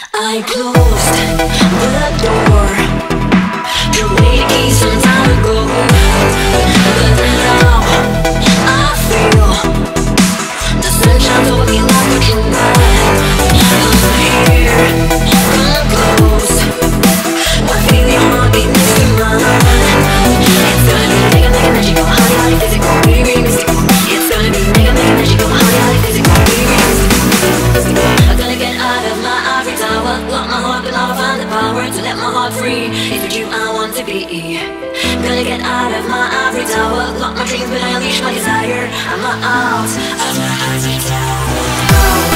I closed the door, threw away the keys some time ago. But now I feel the sunshine over me like a drone. Come here, come close, I feel your heartbeat next to mine. It's gonna be mega, mega magical, high, high, physical, very mystical. It's gonna be mega, mega magical, high, high, physical, very mystical. I'm gonna get out of my ivory tower, lock my heart, but now I find the power to let my heart free. It's with you I want to be. Gonna get out of my ivory tower, lock my dreams, but I unleash my desire. I'm not out of my ivory tower.